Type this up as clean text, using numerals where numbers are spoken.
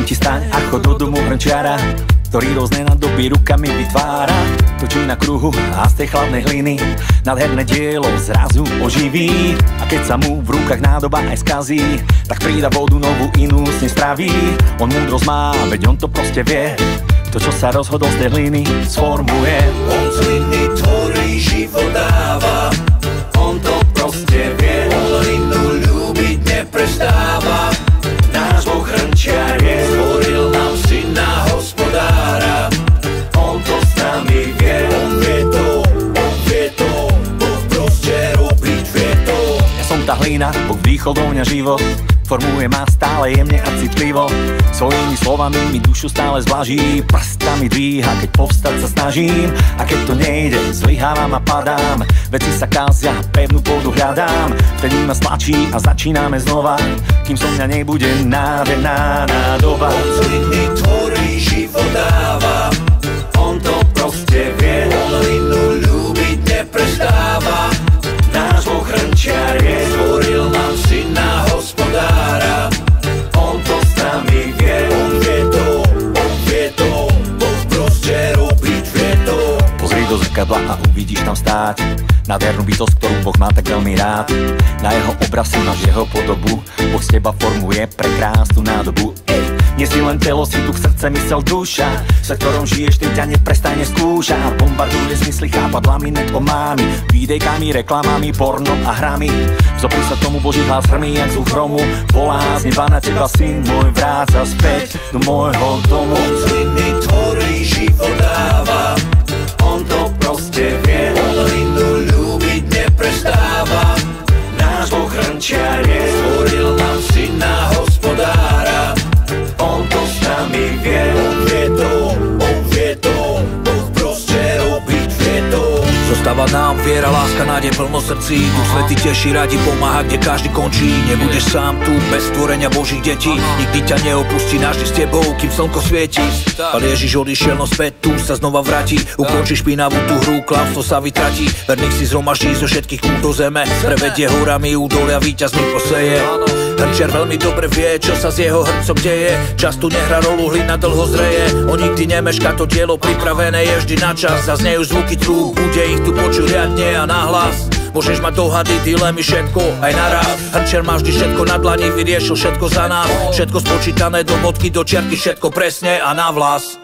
Hovorím ti staň a chod do domu hrnčiara, ktorý rôzne nádoby rukami vytvára. Točí na kruhu a z tej chladnej hliny nádherné dielo zrazu oživí. A keď sa mu v rukách nádoba aj skazí, tak prida vodu novú inú s ním spraví. On múdrosť má, veď on to proste vie, to čo sa rozhodol z tej hliny sformuje. On z hliny tvorí, život dáva, on to proste vie. On hlinu ľúbiť neprestáva, náš Boh hrnčiar je. Stvoril nám syna hospodára, on to s nami vie. On vie to, Boh proste robiť vie to. Ja som tá hlina, Boh vdýchol do mňa život, formuje ma stále jemne a citlivo. Svojimi slovami mi dušu stále zvlaží, prstami dvíha, keď povstať sa snažím. A keď to nejde, zlyhávam a padám, veci sa kázia, pevnú pôdu hľadám. Vtedy ma stlačí a začíname znova, kým so mňa nebude nádherná nádoba. On z hliny tvorí, život dáva, on to proste vie. On hlinu ľúbiť neprestáva, náš Boh hrnčiar je. Stvoril nám syna hospodára, on to s nami vie. On vie to, Boh proste robiť vie to. Pozri do zrkadla a uvidíš tam stáť nádhernú bytosť, ktorú Boh má tak veľmi rád. Na jeho obraz si máš jeho podobu, Boh z teba formuje pre krásnu nádobu. Nie si len telo, si duch, srdce, mysel, duša. Svet, ktorom žiješ, tým ťa neprestajne skúša. Bombarduje zmysly, chápadlami, net omámi, výdejkami, reklamami, pornom a hrami. Vzopri sa tomu Boží hlas hrmí jak zvuk hromu. Volá z neba na teba, syn môj, vráca späť do môjho domu. On z hliny tvorí, život dáva, on to proste vie. On hlinu ľúbiť neprestáva, náš Boh hrnčiar je. Stvoril nám syna hospodára, on to s nami vie. On vie to, Boh proste robiť vie to. Zostáva nám viera, láska, nádej, plno srdcí. Duch Svätý teší, radi pomáha, kde každý končí. Nebudeš sám tu, bez stvorenia Božích detí. Nikdy ťa neopustí, navždy s tebou, kým slnko svieti. Ale Ježiš odišiel, no späť tu sa znova vráti. Ukončí špinavú tú hru, klamstvo sa vytratí. Verných si zhromaždí zo všetkých kút do zeme, prevedie horami, údolia, víťazný poseje. Hrnčiar veľmi dobre vie, čo sa s jeho hrncom deje. Čas tu nehrá rolu, hlina dlho zreje. On nikdy nemeška, to dielo pripravené je vždy na čas. Zaznejú zvuky trúb, bude ich tu počuť riadne a nahlas. Môžeš mať dohady, dilemy, všetko aj naraz. Hrnčiar má vždy všetko na dlani, vyriešil všetko za nás. Všetko spočítané do bodky, do čiarky, všetko presne a navlas.